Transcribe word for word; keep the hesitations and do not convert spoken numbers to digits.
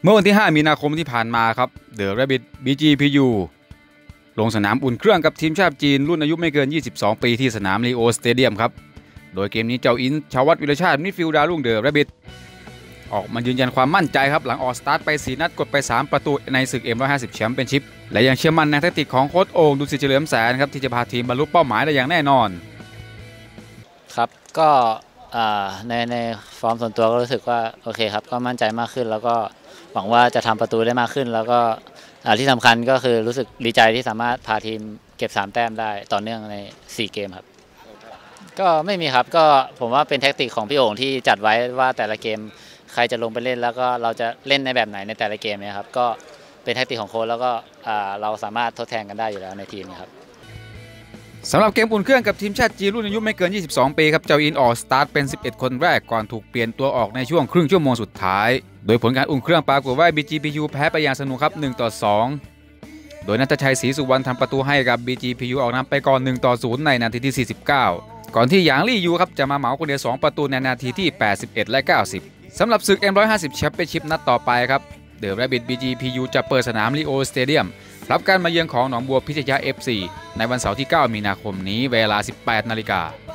เมื่อวันที่ห้ามีนาคมที่ผ่านมาครับเดอะแรบบิท บี จี พี ยู ลงสนามอุ่นเครื่องกับทีมชาติจีนรุ่นอายุไม่เกินยี่สิบสองปีที่สนามลีโอสเตเดียมครับโดยเกมนี้เจ้าอินชวัฒน์วิรชาติมิดฟิลด์ดาวรุ่งเดอะแรบบิทออกมายืนยันความมั่นใจครับหลังออกสตาร์ทไปสี่นัดกดไปสามประตูในศึก เอ็ม หนึ่งร้อยห้าสิบ แชมเปี้ยนชิพและยังเชื่อมั่นในแทคติกของโค้ชโอ่งดุสิตเฉลิมแสนครับที่จะพาทีมบรรลุเป้าหมายได้อย่างแน่นอนครับก็ในในฟอร์มส่วนตัวก็รู้สึกว่าโอเคครับก็มั่นใจมากขึ้นแล้วก็หวังว่าจะทำประตูได้มากขึ้นแล้วก็ที่สำคัญก็คือรู้สึกดีใจที่สามารถพาทีมเก็บสามแต้มได้ต่อเนื่องในสี่เกมครับก็ไม่มีครับก็ผมว่าเป็นแทคติกของพี่โอ่งที่จัดไว้ว่าแต่ละเกมใครจะลงไปเล่นแล้วก็เราจะเล่นในแบบไหนในแต่ละเกมเนี่ยครับก็เป็นแทคติกของโค้ชแล้วก็เราสามารถทดแทนกันได้อยู่แล้วในทีมนะครับสำหรับเกมอุ่นเครื่องกับทีมชาติจีนรุ่นอายุไม่เกินยี่สิบสองปีครับเจ้าอินออกสตาร์ทเป็นสิบเอ็ดคนแรกก่อนถูกเปลี่ยนตัวออกในช่วงครึ่งชั่วโมงสุดท้ายโดยผลการอุ่นเครื่องปรากฏว่า บี จี พี ยู แพ้ไปอย่างสนุกครับหนึ่งต่อสองโดยณัฐชัยศรีสุวรรณทำประตูให้กับ บี จี พี ยู ออกนำไปก่อนหนึ่งต่อศูนย์ในนาทีที่สี่สิบเก้าก่อนที่หยางลี่ยูครับจะมาเหมาคนเดียวสองประตูในนาทีที่แปดสิบเอ็ดและเก้าสิบสำหรับศึก เอ็ม หนึ่งร้อยห้าสิบ แชมเปี้ยนชิพนัดต่อไปครับเดอะแรบบิท บี จี พี ยู จะเปิดสนามลีโอสเตเดียมรับการมาเยือนของหนองบัวพิชยา เอฟ ซี ในวันเสาร์ที่เก้ามีนาคมนี้เวลา สิบแปดนาฬิกา